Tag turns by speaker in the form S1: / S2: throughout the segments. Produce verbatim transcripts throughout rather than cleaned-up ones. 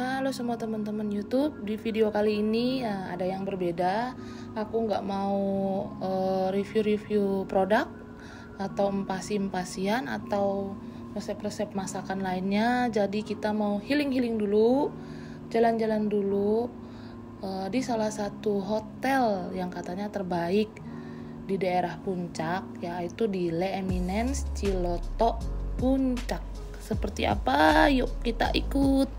S1: Halo semua teman-teman YouTube. Di video kali ini ya, ada yang berbeda. Aku nggak mau uh, review-review produk atau empasi-empasian atau resep-resep masakan lainnya. Jadi kita mau healing-healing dulu, jalan-jalan dulu uh, di salah satu hotel yang katanya terbaik di daerah Puncak, yaitu di Le Eminence Ciloto Puncak. Seperti apa? Yuk kita ikut.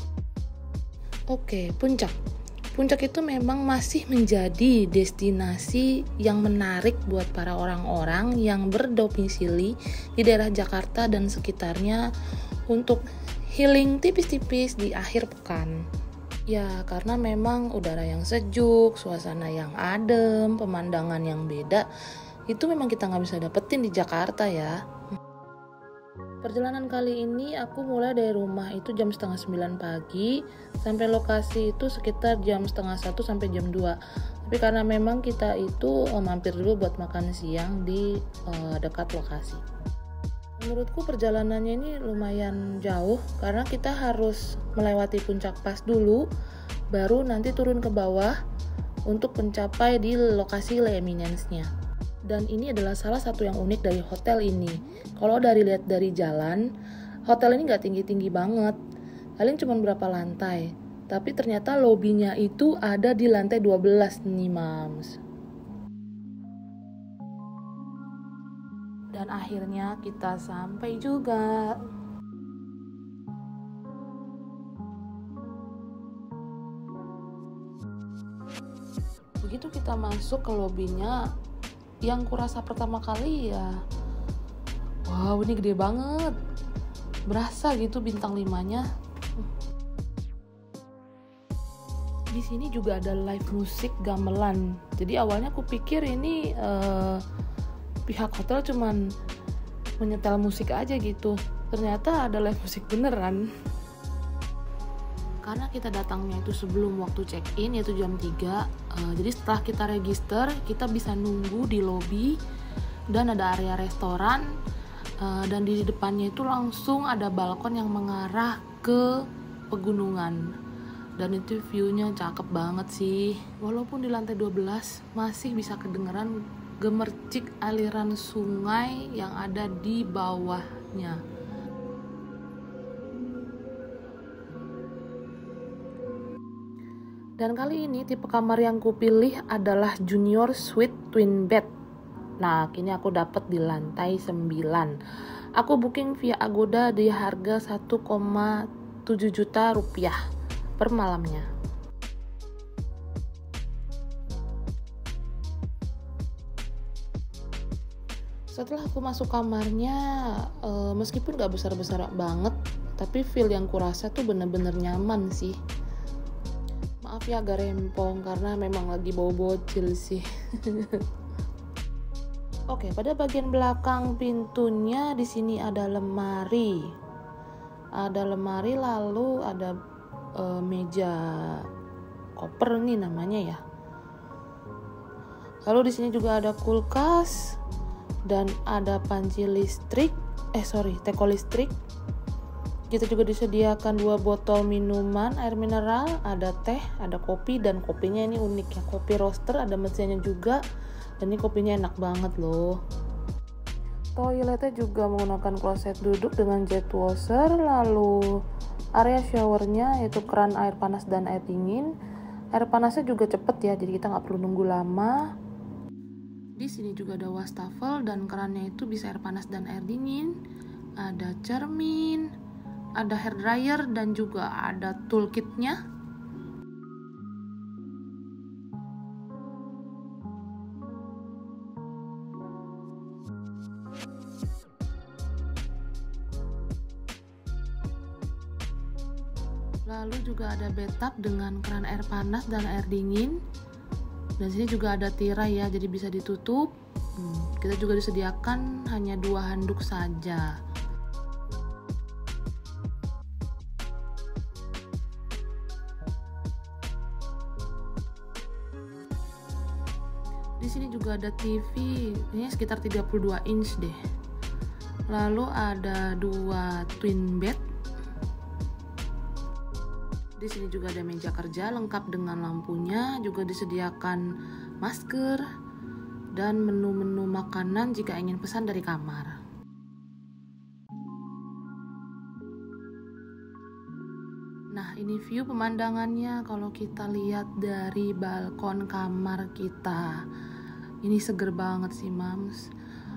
S1: Oke, Puncak. Puncak itu memang masih menjadi destinasi yang menarik buat para orang-orang yang berdomisili di daerah Jakarta dan sekitarnya untuk healing tipis-tipis di akhir pekan. Ya, karena memang udara yang sejuk, suasana yang adem, pemandangan yang beda, itu memang kita nggak bisa dapetin di Jakarta ya. Perjalanan kali ini aku mulai dari rumah itu jam setengah sembilan pagi, sampai lokasi itu sekitar jam setengah satu sampai jam dua. Tapi karena memang kita itu oh, mampir dulu buat makan siang di uh, dekat lokasi. Menurutku perjalanannya ini lumayan jauh karena kita harus melewati Puncak Pas dulu, baru nanti turun ke bawah untuk mencapai di lokasi Le Eminence-nya. Dan ini adalah salah satu yang unik dari hotel ini. Kalau dari lihat dari jalan, hotel ini nggak tinggi-tinggi banget, paling cuma berapa lantai. Tapi ternyata lobinya itu ada di lantai dua belas nih mams. Dan akhirnya kita sampai juga. Begitu kita masuk ke lobinya, yang kurasa pertama kali ya, wow ini gede banget, berasa gitu bintang limanya. Di sini juga ada live musik gamelan. Jadi awalnya aku pikir ini uh, pihak hotel cuman menyetel musik aja gitu, ternyata ada live musik beneran. Karena kita datangnya itu sebelum waktu check-in, yaitu jam tiga, uh, jadi setelah kita register, kita bisa nunggu di lobi dan ada area restoran, uh, dan di depannya itu langsung ada balkon yang mengarah ke pegunungan, dan itu view-nya cakep banget sih. Walaupun di lantai dua belas masih bisa kedengeran gemercik aliran sungai yang ada di bawahnya. Dan kali ini tipe kamar yang kupilih adalah Junior Suite Twin Bed. Nah, kini aku dapat di lantai sembilan. Aku booking via Agoda di harga satu koma tujuh juta rupiah per malamnya. Setelah aku masuk kamarnya, e, meskipun gak besar-besar banget, tapi feel yang kurasa tuh bener-bener nyaman sih. Maaf ya agak rempong karena memang lagi bau bocil sih. Oke, pada bagian belakang pintunya di sini ada lemari. Ada lemari lalu ada e, meja koper nih namanya ya. Lalu di sini juga ada kulkas dan ada panci listrik, eh sorry, teko listrik. Kita juga disediakan dua botol minuman air mineral, ada teh, ada kopi, dan kopinya ini unik ya, kopi roaster, ada mesinnya juga, dan ini kopinya enak banget loh. Toiletnya juga menggunakan kloset duduk dengan jet washer, lalu area showernya yaitu keran air panas dan air dingin. Air panasnya juga cepet ya, jadi kita nggak perlu nunggu lama. Di sini juga ada wastafel dan kerannya itu bisa air panas dan air dingin. Ada cermin, ada hair dryer, dan juga ada toolkitnya. Lalu juga ada bathtub dengan keran air panas dan air dingin. Dan sini juga ada tirai ya, jadi bisa ditutup. Hmm, kita juga disediakan hanya dua handuk saja. Di sini juga ada T V, ini sekitar tiga puluh dua inch deh. Lalu ada dua twin bed. Di sini juga ada meja kerja lengkap dengan lampunya, juga disediakan masker dan menu-menu makanan jika ingin pesan dari kamar. Nah, ini view pemandangannya kalau kita lihat dari balkon kamar kita. Ini seger banget sih, Mams.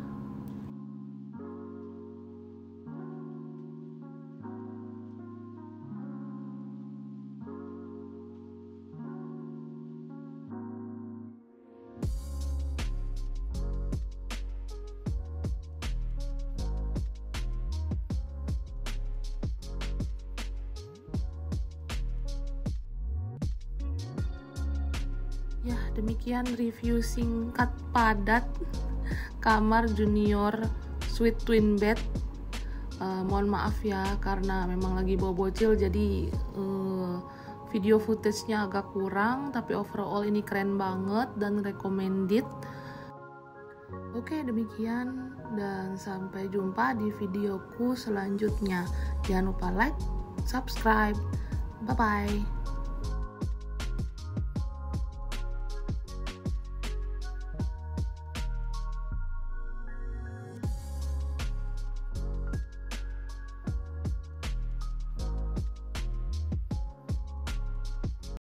S1: Ya, demikian review singkat padat kamar junior suite twin bed. Uh, mohon maaf ya karena memang lagi bawa bocil, jadi uh, video footage-nya agak kurang, tapi overall ini keren banget dan recommended. Oke, demikian dan sampai jumpa di videoku selanjutnya. Jangan lupa like, subscribe. Bye bye.